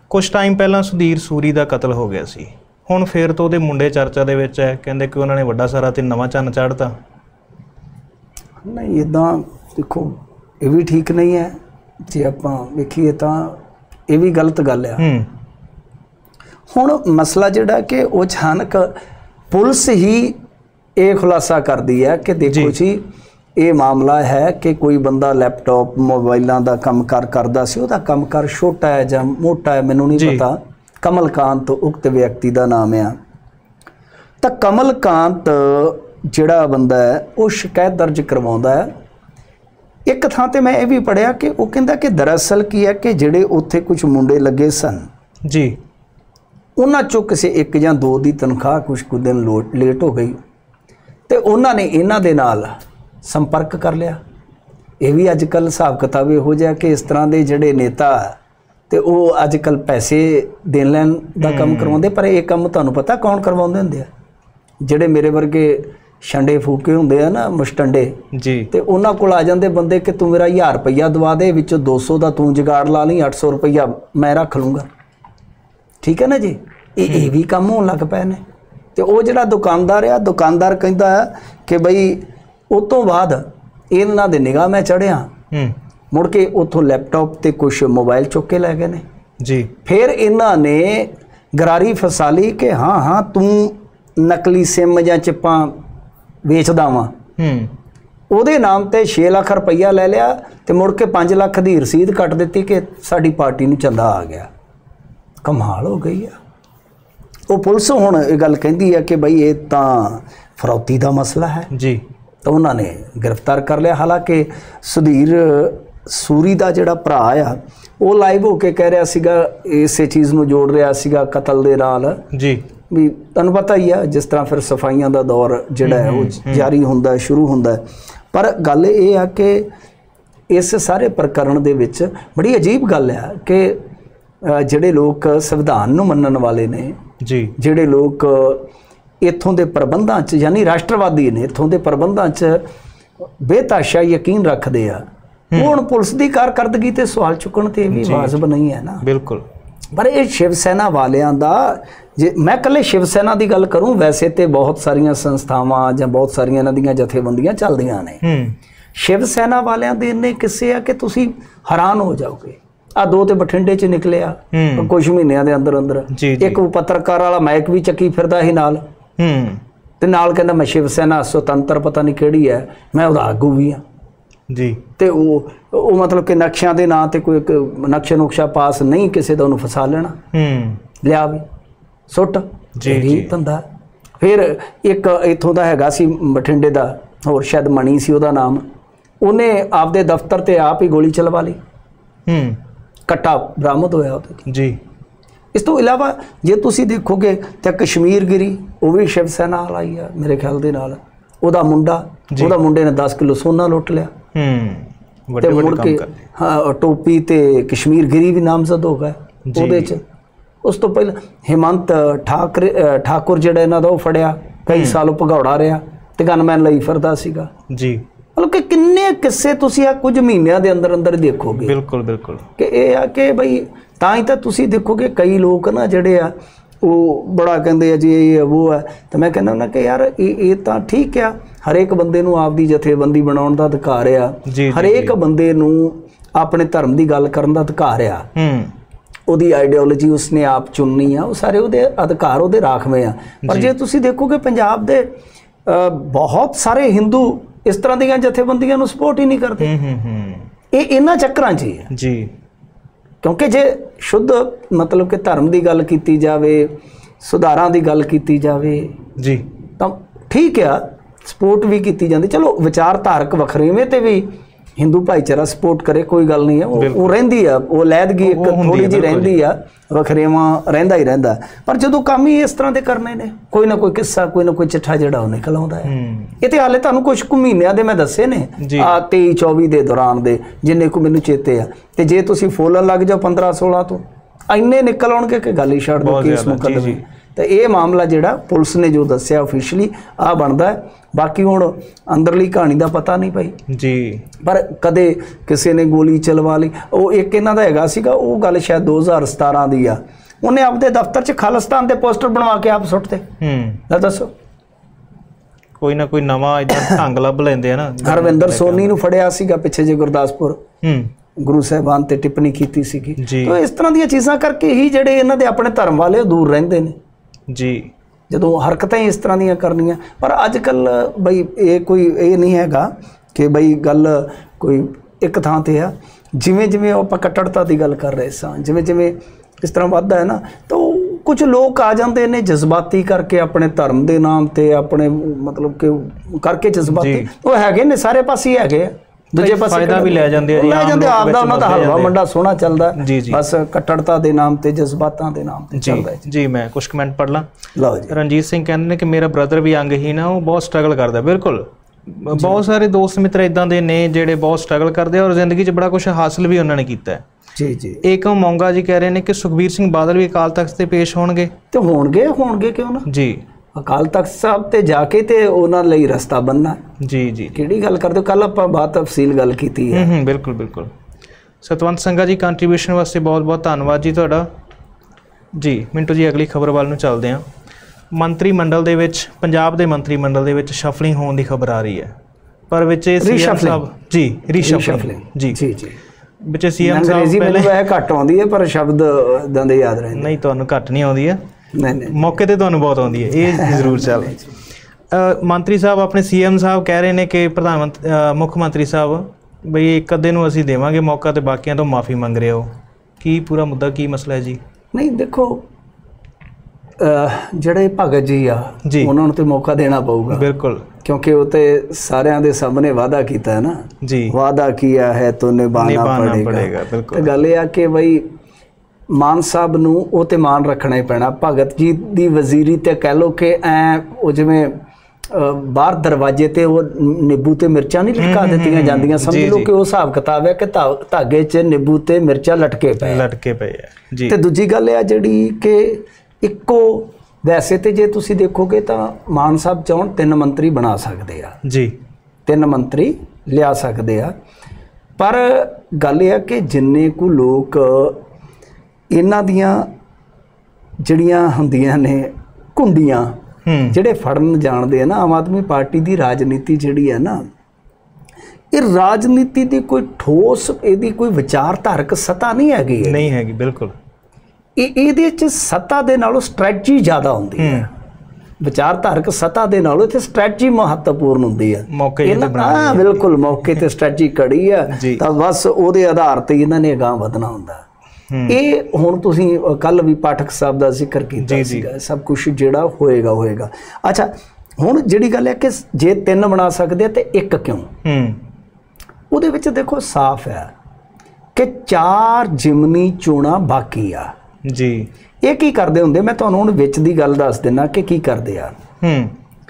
ਕੁਛ ਟਾਈਮ ਪਹਿਲਾਂ ਸੁਧੀਰ ਸੂਰੀ ਦਾ ਕਤਲ ਹੋ ਗਿਆ ਸੀ, ਹੁਣ ਫਿਰ ਤੋਂ ਉਹਦੇ ਮੁੰਡੇ ਚਰਚਾ ਦੇ ਵਿੱਚ ਹੈ, ਕਹਿੰਦੇ ਕਿ ਉਹਨਾਂ ਨੇ ਵੱਡਾ ਸਾਰਾ ਤੇ ਨਵਾਂ ਚੰਨ ਚਾੜ੍ਹਤਾ। ਨਹੀਂ, ਇੱਦਾਂ ਦੇਖੋ ਇਹ ਵੀ ਠੀਕ ਨਹੀਂ ਹੈ, ਜੇ ਆਪਾਂ ਵੇਖੀਏ ਤਾਂ ਇਹ ਵੀ ਗਲਤ ਗੱਲ ਆ। ਹੁਣ ਮਸਲਾ ਜਿਹੜਾ ਕਿ ਉਹ ਅਚਾਨਕ ਪੁਲਿਸ ਹੀ ਇਹ ਖੁਲਾਸਾ ਕਰਦੀ ਹੈ ਕਿ ਦੇਖੋ ਜੀ ਇਹ ਮਾਮਲਾ ਹੈ ਕਿ ਕੋਈ ਬੰਦਾ ਲੈਪਟਾਪ ਮੋਬਾਈਲਾਂ ਦਾ ਕੰਮਕਾਰ ਕਰਦਾ ਸੀ, ਉਹਦਾ ਕੰਮਕਾਰ ਛੋਟਾ ਹੈ ਜਾਂ ਮੋਟਾ ਹੈ ਮੈਨੂੰ ਨਹੀਂ ਪਤਾ, ਕਮਲਕਾਂਤ ਉਕਤ ਵਿਅਕਤੀ ਦਾ ਨਾਮ ਆ। ਤਾਂ ਕਮਲਕਾਂਤ ਜਿਹੜਾ ਬੰਦਾ ਹੈ ਉਹ ਸ਼ਿਕਾਇਤ ਦਰਜ ਕਰਵਾਉਂਦਾ ਹੈ। ਇੱਕ ਥਾਂ ਤੇ ਮੈਂ ਇਹ ਵੀ ਪੜ੍ਹਿਆ ਕਿ ਉਹ ਕਹਿੰਦਾ ਕਿ ਦਰਅਸਲ ਕੀ ਹੈ ਕਿ ਜਿਹੜੇ ਉੱਥੇ ਕੁਝ ਮੁੰਡੇ ਲੱਗੇ ਸਨ ਜੀ, ਉਹਨਾਂ ਚੋਂ ਕਿਸੇ ਇੱਕ ਜਾਂ ਦੋ ਦੀ ਤਨਖਾਹ ਕੁਝ ਕੁ ਦਿਨ ਲੇਟ ਹੋ ਗਈ ਤੇ ਉਹਨਾਂ ਨੇ ਇਹਨਾਂ ਦੇ ਨਾਲ ਸੰਪਰਕ ਕਰ ਲਿਆ। ਇਹ ਵੀ ਅੱਜ ਕੱਲ੍ਹ ਹਿਸਾਬ ਕਿਤਾਬ ਇਹੋ ਜਿਹਾ ਕਿ ਇਸ ਤਰ੍ਹਾਂ ਦੇ ਜਿਹੜੇ ਨੇਤਾ ਤੇ ਉਹ ਅੱਜ ਕੱਲ੍ਹ ਪੈਸੇ ਦੇਣ ਲੈਣ ਦਾ ਕੰਮ ਕਰਵਾਉਂਦੇ, ਪਰ ਇਹ ਕੰਮ ਤੁਹਾਨੂੰ ਪਤਾ ਕੌਣ ਕਰਵਾਉਂਦੇ ਹੁੰਦੇ ਆ? ਜਿਹੜੇ ਮੇਰੇ ਵਰਗੇ ਛੰਡੇ ਫੂਕੇ ਹੁੰਦੇ ਆ ਨਾ, ਮੁਸ਼ਟੰਡੇ ਜੀ, ਤੇ ਉਹਨਾਂ ਕੋਲ ਆ ਜਾਂਦੇ ਬੰਦੇ ਕਿ ਤੂੰ ਮੇਰਾ 1000 ਰੁਪਈਆ ਦਵਾ ਦੇ, ਵਿੱਚੋਂ 200 ਦਾ ਤੂੰ ਜੁਗਾੜ ਲਾ ਲਈ, 800 ਰੁਪਈਆ ਮੈਂ ਰੱਖ ਲੂੰਗਾ, ਠੀਕ ਹੈ ਨਾ ਜੀ। ਇਹ ਵੀ ਕੰਮ ਹੋਣ ਲੱਗ ਪਏ ਨੇ। ਤੇ ਉਹ ਜਿਹੜਾ ਦੁਕਾਨਦਾਰ ਆ, ਦੁਕਾਨਦਾਰ ਕਹਿੰਦਾ ਕਿ ਬਈ ਉਹ ਤੋਂ ਬਾਅਦ ਇਹਨਾਂ ਦੇ ਨਿਗਾਹ ਮੈਂ ਚੜ੍ਹਿਆ, ਮੁੜ ਕੇ ਉੱਥੋਂ ਲੈਪਟਾਪ ਤੇ ਕੁਛ ਮੋਬਾਈਲ ਚੁੱਕ ਕੇ ਲੈ ਗਏ ਨੇ ਜੀ। ਫਿਰ ਇਹਨਾਂ ਨੇ ਗਰਾਰੀ ਫਸਾ ਲਈ ਕਿ ਹਾਂ ਤੂੰ ਨਕਲੀ ਸਿਮ ਜਾਂ ਚਿੱਪਾਂ ਵੇਚਦਾ ਵਾਂ, ਉਹਦੇ ਨਾਮ ਤੇ 6 ਲੱਖ ਰੁਪਈਆ ਲੈ ਲਿਆ ਤੇ ਮੁੜ ਕੇ 5 ਲੱਖ ਦੀ ਰਸੀਦ ਕੱਟ ਦਿੱਤੀ ਕਿ ਸਾਡੀ ਪਾਰਟੀ ਨੂੰ ਚੰਦਾ ਆ ਗਿਆ। ਕਮਾਲ ਹੋ ਗਈ ਆ। ਉਹ ਪੁਲਿਸ ਹੁਣ ਇਹ ਗੱਲ ਕਹਿੰਦੀ ਆ ਕਿ ਬਈ ਇਹ ਤਾਂ ਫਰੌਤੀ ਦਾ ਮਸਲਾ ਹੈ ਜੀ, ਤਾਂ ਉਹਨਾਂ ਨੇ ਗ੍ਰਿਫਤਾਰ ਕਰ ਲਿਆ। ਹਾਲਾਂਕਿ ਸੁਧੀਰ ਸੂਰੀ ਦਾ ਜਿਹੜਾ ਭਰਾ ਆ ਉਹ ਲਾਈਵ ਹੋ ਕੇ ਕਹਿ ਰਿਹਾ ਸੀਗਾ, ਇਸੇ ਚੀਜ਼ ਨੂੰ ਜੋੜ ਰਿਹਾ ਸੀਗਾ ਕਤਲ ਦੇ ਨਾਲ ਜੀ, ਵੀ ਤੁਹਾਨੂੰ ਪਤਾ ਹੀ ਆ ਜਿਸ ਤਰ੍ਹਾਂ ਫਿਰ ਸਫਾਈਆਂ ਦਾ ਦੌਰ ਜਿਹੜਾ ਹੈ ਉਹ ਜਾਰੀ ਹੁੰਦਾ, ਸ਼ੁਰੂ ਹੁੰਦਾ। ਪਰ ਗੱਲ ਇਹ ਆ ਕਿ ਇਸ ਸਾਰੇ ਪ੍ਰਕਰਨ ਦੇ ਵਿੱਚ ਬੜੀ ਅਜੀਬ ਗੱਲ ਆ ਕਿ ਜਿਹੜੇ ਲੋਕ ਸੰਵਿਧਾਨ ਨੂੰ ਮੰਨਣ ਵਾਲੇ ਨੇ ਜੀ, ਜਿਹੜੇ ਲੋਕ ਇੱਥੋਂ ਦੇ ਪ੍ਰਬੰਧਾਂ 'ਚ ਯਾਨੀ ਰਾਸ਼ਟਰਵਾਦੀ ਨੇ, ਇੱਥੋਂ ਦੇ ਪ੍ਰਬੰਧਾਂ 'ਚ ਬੇਤਾਸ਼ਾ ਯਕੀਨ ਰੱਖਦੇ ਆ, ਉਹ ਹੁਣ ਪੁਲਿਸ ਦੀ ਕਾਰਕਰਦਗੀ ਤੇ ਸਵਾਲ ਚੁੱਕਣ ਤੇ ਵੀ ਵਾਜਬ ਨਹੀਂ ਹੈ ਨਾ। ਬਿਲਕੁਲ। ਪਰ ਇਹ ਸ਼ਿਵ ਸੈਨਾ ਵਾਲਿਆਂ ਦਾ, ਜੇ ਮੈਂ ਇਕੱਲੇ ਸ਼ਿਵ ਸੈਨਾ ਦੀ ਗੱਲ ਕਰੂੰ, ਵੈਸੇ ਤੇ ਬਹੁਤ ਸਾਰੀਆਂ ਸੰਸਥਾਵਾਂ ਜਾਂ ਬਹੁਤ ਸਾਰੀਆਂ ਇਹਨਾਂ ਦੀਆਂ ਜਥੇਬੰਦੀਆਂ ਚੱਲਦੀਆਂ ਨੇ। ਸ਼ਿਵ ਸੈਨਾ ਵਾਲਿਆਂ ਦੇ ਇੰਨੇ ਕਿੱਸੇ ਆ ਕਿ ਤੁਸੀਂ ਹੈਰਾਨ ਹੋ ਜਾਓਗੇ। ਆ 2 ਤੇ ਬਠਿੰਡੇ 'ਚ ਨਿਕਲਿਆ ਕੁਝ ਮਹੀਨਿਆਂ ਦੇ ਅੰਦਰ ਅੰਦਰ, ਇੱਕ ਪੱਤਰਕਾਰ ਵਾਲਾ ਮਾਈਕ ਵੀ ਚੱਕੀ ਫਿਰਦਾ ਸੀ ਨਾਲ, ਤੇ ਨਾਲ ਕਹਿੰਦਾ ਮੈਂ ਸ਼ਿਵ ਸੈਨਾ ਸੁਤੰਤਰ ਪਤਾ ਨਹੀਂ ਕਿਹੜੀ ਹੈ, ਮੈਂ ਉਹਦਾ ਆਗੂ ਵੀ ਹਾਂ ਜੀ। ਤੇ ਉਹ ਮਤਲਬ ਕਿ ਨਕਸ਼ਿਆਂ ਦੇ ਨਾਂ ਤੇ ਕੋਈ ਇੱਕ ਨੁਕਸ਼ਾ ਪਾਸ ਨਹੀਂ ਕਿਸੇ ਦਾ, ਉਹਨੂੰ ਫਸਾ ਲੈਣਾ, ਲਿਆ ਵੀ ਸੁੱਟ ਜੀ ਧੰਦਾ। ਫਿਰ ਇੱਕ ਇੱਥੋਂ ਦਾ ਹੈਗਾ ਸੀ ਬਠਿੰਡੇ ਦਾ, ਹੋਰ ਸ਼ਾਇਦ ਮਣੀ ਸੀ ਉਹਦਾ ਨਾਮ, ਉਹਨੇ ਆਪਦੇ ਦਫ਼ਤਰ ਤੇ ਆਪ ਹੀ ਗੋਲੀ ਚਲਵਾ ਲਈ, ਕੱਟਾ ਬਰਾਮਦ ਹੋਇਆ ਉਹਦੇ ਜੀ। ਇਸ ਤੋਂ ਇਲਾਵਾ ਜੇ ਤੁਸੀਂ ਦੇਖੋਗੇ ਤਾਂ ਕਸ਼ਮੀਰ ਗਿਰੀ, ਉਹ ਵੀ ਸ਼ਿਵ ਸੈਨਾ ਵਾਲਾ ਹੀ ਆ ਮੇਰੇ ਖਿਆਲ ਦੇ ਨਾਲ, ਉਹਦਾ ਮੁੰਡੇ ਨੇ 10 ਕਿਲੋ ਸੋਨਾ ਲੁੱਟ ਲਿਆ ਤੇ ਮੁੜ ਕੇ ਟੋਪੀ ਤੇ ਕਸ਼ਮੀਰ ਗਿਰੀ ਵੀ ਨਾਮਜ਼ਦ ਹੋ ਗਿਆ ਉਹਦੇ 'ਚ। ਉਸ ਤੋਂ ਪਹਿਲਾਂ ਹਿਮੰਤ ਠਾਕੁਰ ਜਿਹੜਾ ਇਹਨਾਂ ਦਾ ਉਹ ਫੜਿਆ, ਕਈ ਸਾਲ ਭਗੌੜਾ ਰਿਹਾ ਤੇ ਗਨਮੈਨ ਲਈ ਫਿਰਦਾ ਸੀਗਾ ਜੀ। ਮਤਲਬ ਕਿ ਕਿੰਨੇ ਕਿੱਸੇ ਤੁਸੀਂ ਆ ਕੁਝ ਮਹੀਨਿਆਂ ਦੇ ਅੰਦਰ ਅੰਦਰ ਦੇਖੋਗੇ। ਬਿਲਕੁਲ ਬਿਲਕੁਲ। ਕਿ ਇਹ ਆ ਕਿ ਬਈ ਤਾਂ ਹੀ ਤਾਂ ਤੁਸੀਂ ਦੇਖੋਗੇ ਕਈ ਲੋਕ ਨਾ ਜਿਹੜੇ ਆ ਉਹ ਬੜਾ ਕਹਿੰਦੇ ਆ ਜੀ ਇਹ ਉਹ ਹੈ, ਤਾਂ ਮੈਂ ਕਹਿੰਦਾ ਹੁੰਦਾ ਕਿ ਯਾਰ ਇਹ ਤਾਂ ਠੀਕ ਆ, ਹਰੇਕ ਬੰਦੇ ਨੂੰ ਆਪਦੀ ਜਥੇਬੰਦੀ ਬਣਾਉਣ ਦਾ ਅਧਿਕਾਰ ਆ, ਹਰੇਕ ਬੰਦੇ ਨੂੰ ਆਪਣੇ ਧਰਮ ਦੀ ਗੱਲ ਕਰਨ ਦਾ ਅਧਿਕਾਰ ਆ, ਉਹਦੀ ਆਈਡੀਓਲੋਜੀ ਉਸਨੇ ਆਪ ਚੁਣਨੀ ਆ, ਉਹ ਸਾਰੇ ਉਹਦੇ ਅਧਿਕਾਰ ਉਹਦੇ ਰਾਖਵੇਂ ਆ। ਪਰ ਜੇ ਤੁਸੀਂ ਦੇਖੋਗੇ ਪੰਜਾਬ ਦੇ ਬਹੁਤ ਸਾਰੇ ਹਿੰਦੂ ਇਸ ਤਰ੍ਹਾਂ ਦੀਆਂ ਜਥੇਬੰਦੀਆਂ ਨੂੰ ਸਪੋਰਟ ਹੀ ਨਹੀਂ ਕਰਦੇ। ਇਹ ਇਹਨਾਂ ਚੱਕਰਾਂ 'ਚ ਹੀ ਹੈ ਜੀ, ਕਿਉਂਕਿ ਜੇ ਸ਼ੁੱਧ ਮਤਲਬ ਕਿ ਧਰਮ ਦੀ ਗੱਲ ਕੀਤੀ ਜਾਵੇ, ਸੁਧਾਰਾਂ ਦੀ ਗੱਲ ਕੀਤੀ ਜਾਵੇ ਜੀ, ਤਾਂ ਠੀਕ ਆ, ਸਪੋਰਟ ਵੀ ਕੀਤੀ ਜਾਂਦੀ। ਚਲੋ ਵਿਚਾਰਧਾਰਕ ਵਖਰੇਵੇਂ ਤੇ ਵੀ ਹਿੰਦੂ ਭਾਈਚਾਰਾ ਸਪੋਰਟ ਕਰੇ, ਕੋਈ ਗੱਲ ਨਹੀਂ ਹੈ, ਉਹ ਰਹਿੰਦੀ ਆ, ਉਹ ਲਹਿਦਗੀ ਇੱਕ ਥੋੜ੍ਹੀ ਜਿਹੀ ਰਹਿੰਦੀ ਆ, ਵਖਰੇਵਾਂ ਰਹਿੰਦਾ ਹੀ ਰਹਿੰਦਾ। ਪਰ ਜਦੋਂ ਕੰਮ ਹੀ ਇਸ ਤਰ੍ਹਾਂ ਦੇ ਕਰਨੇ ਨੇ, ਕੋਈ ਨਾ ਕੋਈ ਕਿੱਸਾ, ਕੋਈ ਨਾ ਕੋਈ ਚਿੱਠਾ ਜਿਹੜਾ ਉਹ ਨਿਕਲ ਆਉਂਦਾ ਹੈ। ਇਹ ਤੇ ਹਾਲੇ ਤੁਹਾਨੂੰ ਕੁਝ ਕੁ ਮਹੀਨਿਆਂ ਦੇ ਮੈਂ ਦੱਸੇ ਨੇ, 23-24 ਦੇ ਦੌਰਾਨ ਦੇ ਜਿੰਨੇ ਕੁ ਮੈਨੂੰ ਚੇਤੇ ਆ। ਤੇ ਜੇ ਤੁਸੀਂ ਫੋਲਣ ਲੱਗ ਜਾਓ 15-16 ਤੋਂ ਇੰਨੇ ਨਿਕਲ ਆਉਣਗੇ ਕਿ ਗੱਲ ਹੀ ਛੱਡ ਦਿਓ, ਕੇਸ ਮੁਕੱਦਮੇ ਤੇ ਇਹ ਮਾਮਲਾ ਜਿਹੜਾ ਪੁਲਿਸ ਨੇ ਜੋ ਦੱਸਿਆ ਆਫੀਸ਼ੀਅਲੀ ਆ ਬਣਦਾ, ਬਾਕੀ ਹੁਣ ਅੰਦਰਲੀ ਕਹਾਣੀ ਦਾ ਪਤਾ ਨਹੀਂ ਭਾਈ ਜੀ। ਪਰ ਕਦੇ ਕਿਸੇ ਨੇ ਗੋਲੀ ਚਲਵਾ ਲਈ। ਉਹ ਇੱਕ ਇਹਨਾਂ ਦਾ ਹੈਗਾ ਸੀਗਾ, ਉਹ ਗੱਲ ਸ਼ਾਇਦ 2017 ਦੀ ਆ, ਉਹਨੇ ਆਪਦੇ ਦਫ਼ਤਰ 'ਚ ਖਾਲਿਸਤਾਨ ਦੇ ਪੋਸਟਰ ਬਣਵਾ ਕੇ ਆਪ ਸੁੱਟਤੇ। ਲੈ ਦੱਸੋ, ਕੋਈ ਨਾ ਕੋਈ ਨਵਾਂ ਇਦਾਂ ਢੰਗ ਲੱਭ ਲੈਂਦੇ ਆ ਨਾ। ਹਰਵਿੰਦਰ ਸੋਨੀ ਨੂੰ ਫੜਿਆ ਸੀਗਾ ਪਿੱਛੇ ਜੇ ਗੁਰਦਾਸਪੁਰ, ਗੁਰੂ ਸਾਹਿਬਾਨ ਤੇ ਟਿੱਪਣੀ ਕੀਤੀ ਸੀਗੀ। ਤਾਂ ਇਸ ਤਰ੍ਹਾਂ ਦੀਆਂ ਚੀਜ਼ਾਂ ਕਰਕੇ ਹੀ ਜਿਹੜੇ ਇਹਨਾਂ ਦੇ ਆਪਣੇ ਧਰਮ ਵਾਲੇ ਉਹ ਦੂਰ ਰਹਿੰਦੇ ਨੇ ਜੀ, ਜਦੋਂ ਹਰਕਤਾਂ ਹੀ ਇਸ ਤਰ੍ਹਾਂ ਦੀਆਂ ਕਰਨੀਆਂ। ਪਰ ਅੱਜ ਕੱਲ੍ਹ ਬਈ ਇਹ ਕੋਈ ਇਹ ਨਹੀਂ ਹੈਗਾ ਕਿ ਬਈ ਗੱਲ ਕੋਈ ਇੱਕ ਥਾਂ 'ਤੇ ਆ। ਜਿਵੇਂ ਜਿਵੇਂ ਆਪਾਂ ਕੱਟੜਤਾ ਦੀ ਗੱਲ ਕਰ ਰਹੇ ਸਾਂ, ਜਿਵੇਂ ਜਿਵੇਂ ਇਸ ਤਰ੍ਹਾਂ ਵੱਧਦਾ ਹੈ ਨਾ, ਤਾਂ ਕੁਝ ਲੋਕ ਆ ਜਾਂਦੇ ਨੇ ਜਜ਼ਬਾਤੀ ਕਰਕੇ, ਆਪਣੇ ਧਰਮ ਦੇ ਨਾਮ 'ਤੇ ਆਪਣੇ ਮਤਲਬ ਕਿ ਕਰਕੇ ਜਜ਼ਬਾਤੀ, ਉਹ ਹੈਗੇ ਨੇ ਸਾਰੇ ਪਾਸੇ ਹੀ ਹੈਗੇ ਆ। ਦੂਜੇ ਪਾਸੇ ਫਾਇਦਾ ਵੀ ਲੈ ਜਾਂਦੇ ਆ ਜੀ, ਲੈ ਜਾਂਦੇ ਆਪਦਾ, ਉਹਨਾਂ ਦਾ ਹਲਵਾ ਮੰਡਾ ਸੋਹਣਾ ਚੱਲਦਾ, ਜੀ ਜੀ, ਬਸ ਕੱਟੜਤਾ ਦੇ ਨਾਮ ਤੇ ਜਜ਼ਬਾਤਾਂ ਦੇ ਨਾਮ ਤੇ ਚੱਲਦਾ ਹੈ ਜੀ। ਮੈਂ ਕੁਝ ਕਮੈਂਟ ਪੜ੍ਹ ਲਾਂ। ਲਓ ਜੀ। ਰਣਜੀਤ ਸਿੰਘ ਕਹਿੰਦੇ ਨੇ ਕਿ ਮੇਰਾ ਬ੍ਰਦਰ ਵੀ ਅੰਗਹੀਨ ਆ, ਉਹ ਬਹੁਤ ਸਟਰਗਲ ਕਰਦਾ। ਬਿਲਕੁਲ, ਬਹੁਤ ਸਾਰੇ ਦੋਸਤ ਮਿੱਤਰ ਇਦਾਂ ਦੇ ਨੇ ਜਿਹੜੇ ਬਹੁਤ ਸਟਰਗਲ ਕਰਦੇ ਆ ਔਰ ਜ਼ਿੰਦਗੀ 'ਚ ਬੜਾ ਕੁਝ ਹਾਸਲ ਵੀ ਉਹਨਾਂ ਨੇ ਕੀਤਾ ਹੈ। ਜੀ ਜੀ। ਏਕਮ ਮੌਂਗਾ ਜੀ ਕਹਿ ਰਹੇ ਨੇ ਕਿ ਸੁਖਬੀਰ ਸਿੰਘ ਬਾਦਲ ਵੀ ਅਕਾਲ ਤਖਤ ਤੇ ਪੇਸ਼ ਹੋਣਗੇ। ਤੇ ਹੋਣਗੇ ਕਿਉਂ ਨਾ ਜੀ। ਅਕਾਲ ਤਖਤ ਸਾਹਿਬ ਤੇ ਜਾ ਕੇ ਤੇ ਉਹਨਾਂ ਲਈ ਰਸਤਾ ਬੰਨਣਾ। ਜੀ ਜੀ। ਕਿਹੜੀ ਗੱਲ ਕਰਦੇ ਹੋ, ਕੱਲ ਆਪਾਂ ਬਾਤ ਤਫਸੀਲ ਗੱਲ ਕੀਤੀ ਹੈ। ਬਿਲਕੁਲ ਬਿਲਕੁਲ। ਸਤਵੰਤ ਸੰਘਾ ਜੀ ਕੰਟਰੀਬਿਊਸ਼ਨ ਵਾਸਤੇ ਬਹੁਤ ਬਹੁਤ ਧੰਨਵਾਦ ਜੀ ਤੁਹਾਡਾ ਜੀ। ਮਿੰਟੂ ਜੀ ਅਗਲੀ ਖਬਰ ਵੱਲ ਨੂੰ ਚੱਲਦੇ ਹਾਂ। ਮੰਤਰੀ ਮੰਡਲ ਦੇ ਵਿੱਚ, ਪੰਜਾਬ ਦੇ ਮੰਤਰੀ ਮੰਡਲ ਦੇ ਵਿੱਚ ਸ਼ਫਲਿੰਗ ਹੋਣ ਦੀ ਖਬਰ ਆ ਰਹੀ ਹੈ, ਪਰ ਵਿੱਚ ਸੀਐਮ ਸਾਹਿਬ ਜੀ ਰੀਸ਼ਫਲਿੰਗ ਜੀ ਜੀ ਜੀ ਵਿੱਚ ਸੀਐਮ ਸਾਹਿਬ ਪਹਿਲੇ ਘੱਟ ਆਉਂਦੀ ਹੈ, ਪਰ ਸ਼ਬਦ ਇਦਾਂ ਦੇ ਯਾਦ ਰਹਿੰਦੇ। ਨਹੀਂ, ਤੁਹਾਨੂੰ ਘੱਟ ਨਹੀਂ ਆਉਂਦੀ ਹੈ, ਨਹੀਂ ਮੌਕੇ ਤੇ ਤੁਹਾਨੂੰ ਬਹੁਤ ਆਉਂਦੀ ਹੈ, ਇਹ ਜ਼ਰੂਰ ਚੱਲ। ਮੰਤਰੀ ਸਾਹਿਬ ਆਪਣੇ ਸੀਐਮ ਸਾਹਿਬ ਕਹਿ ਰਹੇ ਨੇ ਕਿ ਪ੍ਰਧਾਨ ਮੰਤਰੀ ਮੁੱਖ ਮੰਤਰੀ ਸਾਹਿਬ ਬਈ ਇੱਕ ਅੱਧੇ ਨੂੰ ਅਸੀਂ ਦੇਵਾਂਗੇ ਮੌਕਾ ਤੇ ਬਾਕੀਆਂ ਤੋਂ ਮਾਫੀ ਮੰਗ ਰਹੇ ਹੋ। ਕੀ ਪੂਰਾ ਮੁੱਦਾ, ਕੀ ਮਸਲਾ ਹੈ ਜੀ? ਨਹੀਂ ਦੇਖੋ, ਜਿਹੜੇ ਭਗਤ ਜੀ ਆ ਉਹਨਾਂ ਨੂੰ ਤੇ ਮੌਕਾ ਦੇਣਾ ਪਊਗਾ। ਬਿਲਕੁਲ, ਕਿਉਂਕਿ ਉਹ ਤੇ ਸਾਰਿਆਂ ਦੇ ਸਾਹਮਣੇ ਵਾਅਦਾ ਕੀਤਾ ਹੈ ਨਾ ਜੀ, ਵਾਅਦਾ ਕੀਆ ਹੈ ਤੋ ਨਿਭਾਣਾ ਪੜੇਗਾ। ਤੇ ਗੱਲ ਇਹ ਆ ਕਿ ਬਈ ਮਾਨ ਸਾਹਿਬ ਨੂੰ ਉਹ ਤੇ ਮਾਨ ਰੱਖਣਾ ਹੀ ਪੈਣਾ। ਭਗਤ ਜੀ ਦੀ ਵਜ਼ੀਰੀ ਤੇ ਕਹਿ ਲਓ ਕਿ ਐ ਉਹ ਜਿਵੇਂ ਬਾਹਰ ਦਰਵਾਜ਼ੇ ਤੇ ਉਹ ਨਿੰਬੂ ਤੇ ਮਿਰਚਾਂ ਨਹੀਂ ਲਟਕਾ ਦਿੱਤੀਆਂ ਜਾਂਦੀਆਂ, ਸਮਝ ਲਓ ਕਿ ਉਹ ਹਿਸਾਬ ਕਿਤਾਬ ਹੈ ਕਿ ਧਾਗੇ 'ਚ ਨਿੰਬੂ ਤੇ ਮਿਰਚਾਂ ਲਟਕੇ ਪਏ ਜੀ। ਤੇ ਦੂਜੀ ਗੱਲ ਇਹ ਆ ਜਿਹੜੀ ਕਿ ਇੱਕੋ ਵੈਸੇ ਤੇ ਜੇ ਤੁਸੀਂ ਦੇਖੋਗੇ ਤਾਂ ਮਾਨ ਸਾਹਿਬ ਚਾਹੁਣ 3 ਮੰਤਰੀ ਬਣਾ ਸਕਦੇ ਆ ਜੀ, 3 ਮੰਤਰੀ ਲਿਆ ਸਕਦੇ ਆ। ਪਰ ਗੱਲ ਇਹ ਆ ਕਿ ਜਿੰਨੇ ਕੁ ਲੋਕ ਇਹਨਾਂ ਦੀਆਂ ਜਿਹੜੀਆਂ ਹੁੰਦੀਆਂ ਨੇ ਕੁੰਡੀਆਂ ਜਿਹੜੇ ਫੜਨ ਜਾਣਦੇ ਆ ਨਾ, ਆਮ ਆਦਮੀ ਪਾਰਟੀ ਦੀ ਰਾਜਨੀਤੀ ਜਿਹੜੀ ਹੈ ਨਾ, ਇਹ ਰਾਜਨੀਤੀ ਦੀ ਕੋਈ ਠੋਸ ਇਹਦੀ ਕੋਈ ਵਿਚਾਰਧਾਰਕ ਸਤਾ ਨਹੀਂ ਹੈਗੀ। ਬਿਲਕੁਲ। ਇਹਦੇ 'ਚ ਸੱਤਾ ਦੇ ਨਾਲੋਂ ਸਟ੍ਰੈਟਜੀ ਜ਼ਿਆਦਾ ਹੁੰਦੀ ਹੈ। ਵਿਚਾਰਧਾਰਕ ਸੱਤਾ ਦੇ ਨਾਲੋਂ ਇੱਥੇ ਸਟ੍ਰੈਟਜੀ ਮਹੱਤਵਪੂਰਨ ਹੁੰਦੀ ਹੈ। ਬਿਲਕੁਲ, ਮੌਕੇ ਤੇ ਸਟ੍ਰੈਟਜੀ ਘੜੀ ਆ ਤਾਂ ਬਸ ਉਹਦੇ ਆਧਾਰ ਤੇ ਇਹਨਾਂ ਨੇ ਅਗਾਂਹ ਵਧਣਾ ਹੁੰਦਾ। ਇਹ ਹੁਣ ਤੁਸੀਂ ਕੱਲ ਵੀ ਪਾਠਕ ਸਾਹਿਬ ਦਾ ਜ਼ਿਕਰ ਕੀਤਾ ਸੀਗਾ, ਸਭ ਕੁਝ ਜਿਹੜਾ ਹੋਏਗਾ। ਅੱਛਾ, ਹੁਣ ਜਿਹੜੀ ਗੱਲ ਹੈ ਕਿ ਜੇ 3 ਬਣਾ ਸਕਦੇ ਤੇ 1 ਕਿਉਂ? ਉਹਦੇ ਵਿੱਚ ਦੇਖੋ ਸਾਫ਼ ਹੈ ਕਿ 4 ਜ਼ਿਮਨੀ ਚੋਣਾਂ ਬਾਕੀ ਆ ਜੀ। ਇਹ ਕੀ ਕਰਦੇ ਹੁੰਦੇ, ਮੈਂ ਤੁਹਾਨੂੰ ਹੁਣ ਵਿੱਚ ਦੀ ਗੱਲ ਦੱਸ ਦਿੰਦਾ ਕਿ ਕੀ ਕਰਦੇ ਆ।